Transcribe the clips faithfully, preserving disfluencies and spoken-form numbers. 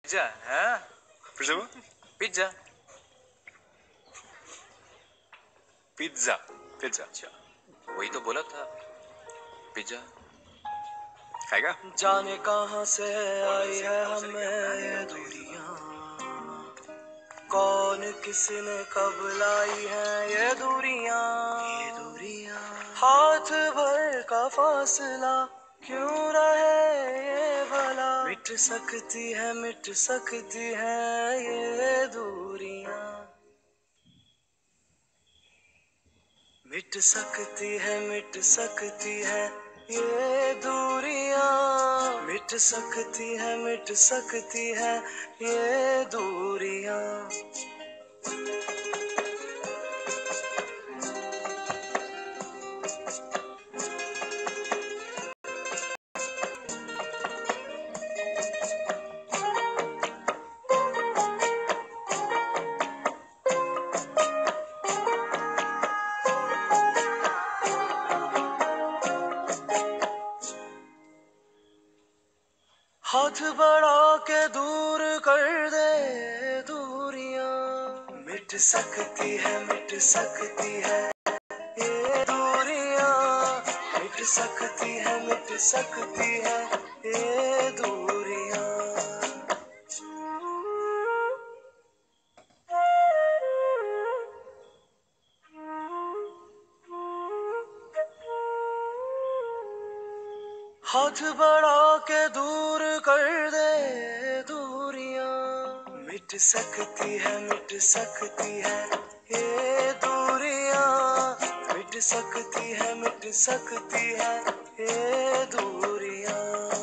Pizza है? फिर से वो पिज्जा पिज्जा पिज्जा अच्छा वही तो बोला था पिज्जा। खाएगा? जाने कहां से आई है हमें ये दूरियां, कौन किसने कब लाई है ये दूरियां, ये दूरियां हाथ भर का फासला क्यों रहे ये भला, मिट सकती है मिट सकती है ये दूरियां, मिट सकती है मिट सकती है ये दूरियां, मिट सकती है मिट सकती है ये दूरियां। हाथ बढ़ा के दूर कर दे दूरियां, मिट सकती है मिट सकती है ये दूरियां, मिट सकती है मिट सकती है ये दूरियां। हाथ बढ़ा के दूर कर दे दूरियां, मिट सकती है मिट सकती है ये दूरियां, मिट सकती है मिट सकती है ये दूरियां।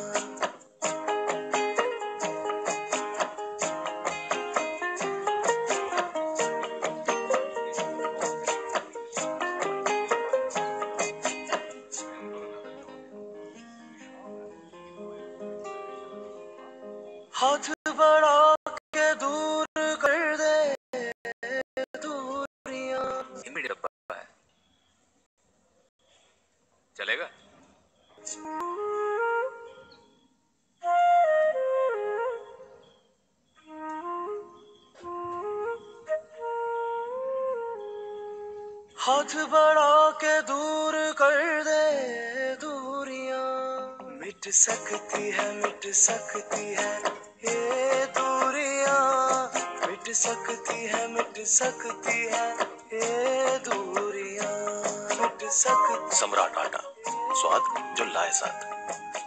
हाथ बढ़ा के दूर कर दे दूरियां। इमीडिएट डब्बा है चलेगा? हाथ बढ़ा के दूर कर दे दूरियां, मिट सकती है मिट सकती है ये दूरियां, मिट सकती है मिट सकती है ये दूरियां, मिट सकती। सम्राट आटा, स्वाद जो लाए साथ।